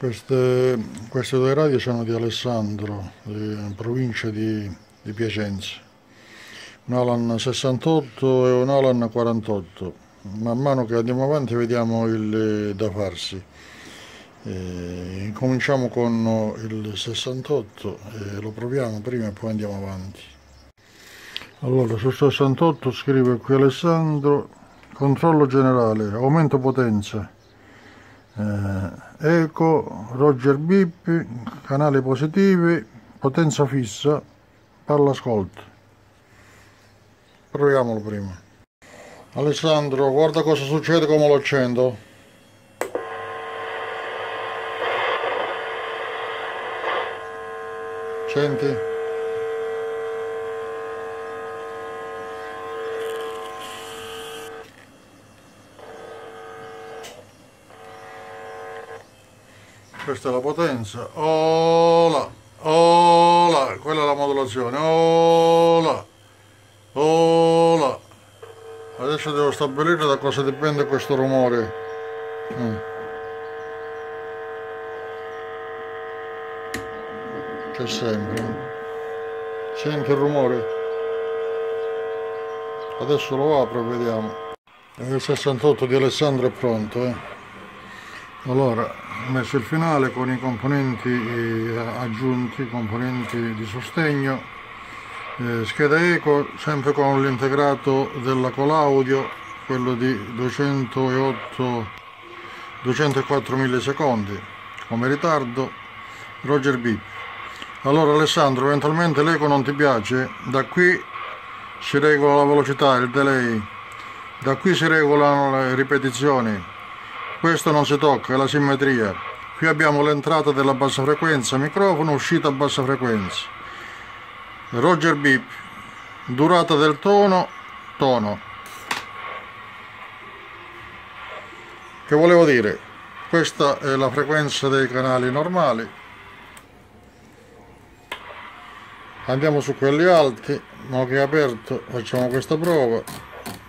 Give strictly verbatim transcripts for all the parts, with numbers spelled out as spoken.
Queste, queste due radio sono di Alessandro, in provincia di, di Piacenza. Un Alan sessantotto e un Alan quarantotto. Man mano che andiamo avanti vediamo il da farsi. E incominciamo con il sessantotto e lo proviamo prima e poi andiamo avanti. Allora, su sessantotto scrive qui Alessandro: controllo generale, aumento potenza, eh, eco, Roger Bip, canali positivi, potenza fissa, palla ascolto. Proviamolo prima. Alessandro, guarda cosa succede come lo accendo. Senti? Questa è la potenza. Ola, ola, quella è la modulazione. Ola, ola. Adesso devo stabilire da cosa dipende questo rumore. Mm. C'è sempre. Senti il rumore? Adesso lo apro e vediamo. Il sessantotto di Alessandro è pronto, eh. Allora, ho messo il finale con i componenti aggiunti, componenti di sostegno, eh, scheda eco, sempre con l'integrato della Colaudio, quello di duecentootto duecentoquattro millisecondi, come ritardo, Roger Bip. Allora Alessandro, eventualmente l'eco non ti piace, da qui si regola la velocità, il delay, da qui si regolano le ripetizioni. Questo non si tocca, è la simmetria. Qui abbiamo l'entrata della bassa frequenza, microfono, uscita a bassa frequenza. Roger Bip, durata del tono, tono. Che volevo dire? Questa è la frequenza dei canali normali. Andiamo su quelli alti, mo che è aperto, facciamo questa prova.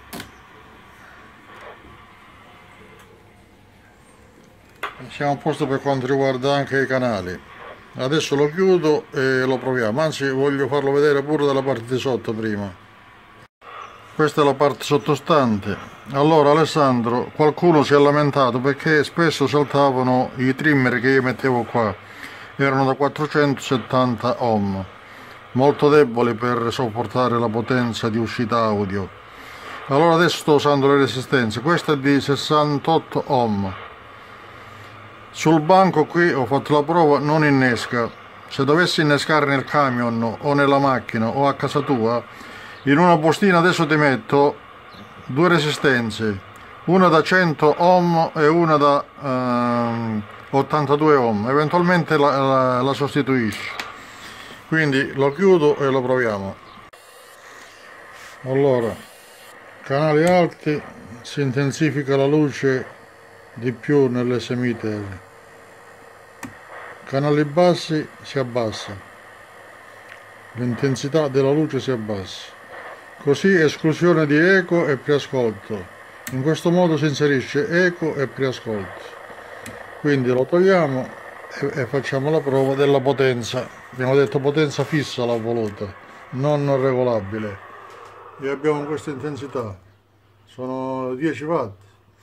Siamo a posto per quanto riguarda anche i canali. Adesso lo chiudo e lo proviamo, anzi voglio farlo vedere pure dalla parte di sotto prima. Questa è la parte sottostante. Allora Alessandro, qualcuno si è lamentato perché spesso saltavano i trimmer che io mettevo qua, erano da quattrocentosettanta ohm, molto deboli per sopportare la potenza di uscita audio. Allora adesso sto usando le resistenze, questa è di sessantotto ohm. Sul banco qui ho fatto la prova, non innesca. Se dovessi innescare nel camion o nella macchina o a casa tua, in una bustina adesso ti metto due resistenze, una da cento ohm e una da ehm, ottantadue ohm, eventualmente la, la, la sostituisci. Quindi lo chiudo e lo proviamo. Allora, canali alti, si intensifica la luce di più nell'S meter, canali bassi si abbassa, l'intensità della luce si abbassa, così esclusione di eco e preascolto. In questo modo si inserisce eco e preascolto. Quindi lo togliamo e, e facciamo la prova della potenza. Abbiamo detto potenza fissa l'ho voluta, non regolabile, e abbiamo questa intensità, sono dieci watt.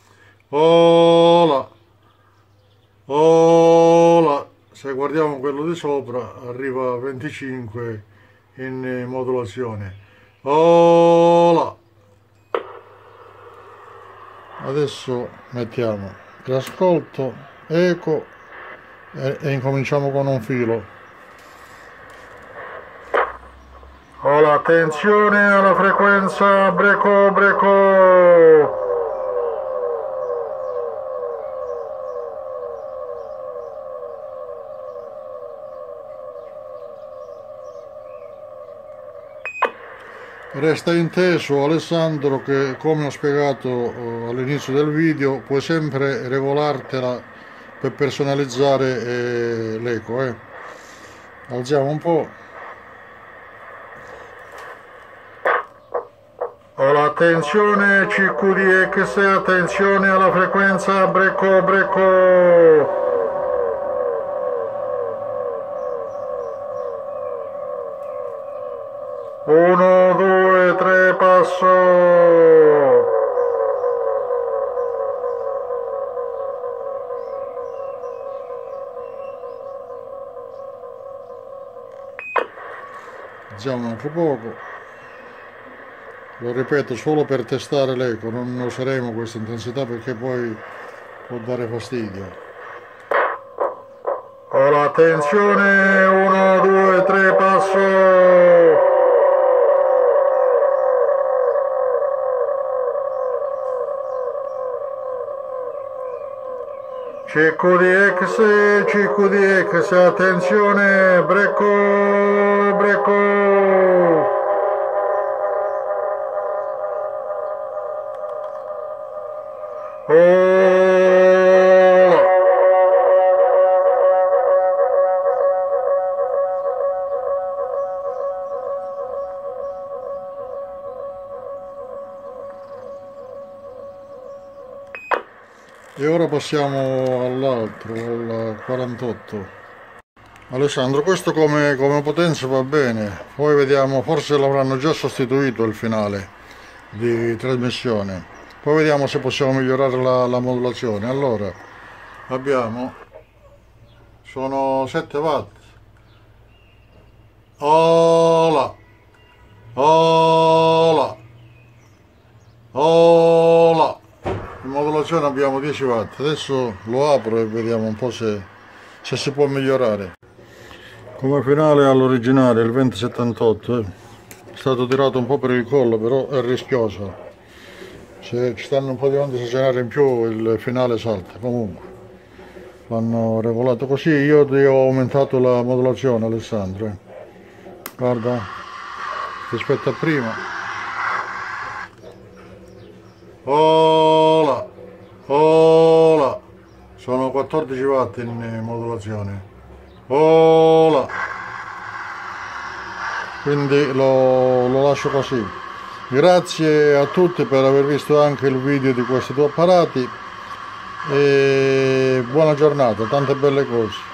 Ola, ola, se guardiamo quello di sopra arriva a venticinque in modulazione. Ola. Adesso mettiamo preascolto, eco e, e incominciamo con un filo. Ola, attenzione alla frequenza breco breco. Resta inteso Alessandro che, come ho spiegato all'inizio del video, puoi sempre regolartela per personalizzare eh, l'eco. Eh. Alziamo un po'. Allora, attenzione C Q D X, attenzione alla frequenza breco breco. alzziamo un altro poco. Lo ripeto solo per testare l'eco, non useremo questa intensità perché poi può dare fastidio. Ora attenzione, uno, due, tre, passo! C Q D X, C Q D X, attenzione, brecco, brecco! Oh! E ora passiamo all'altro, al quarantotto. Alessandro, questo come, come potenza va bene, poi vediamo, forse l'avranno già sostituito il finale di trasmissione, poi vediamo se possiamo migliorare la, la modulazione. Allora, abbiamo, sono sette watt, ola, ola, ola. In modulazione abbiamo dieci watt, adesso lo apro e vediamo un po' se, se si può migliorare. Come finale all'originale il venti settantotto, eh. È stato tirato un po' per il collo, però è rischioso. Se ci stanno un po' di onde stazionarie in più il finale salta. Comunque l'hanno regolato così. Io ti ho aumentato la modulazione, Alessandro, eh. Guarda rispetto a prima. Ola, ola, sono quattordici watt in modulazione. Ola, quindi lo, lo lascio così. Grazie a tutti per aver visto anche il video di questi due apparati e buona giornata, tante belle cose.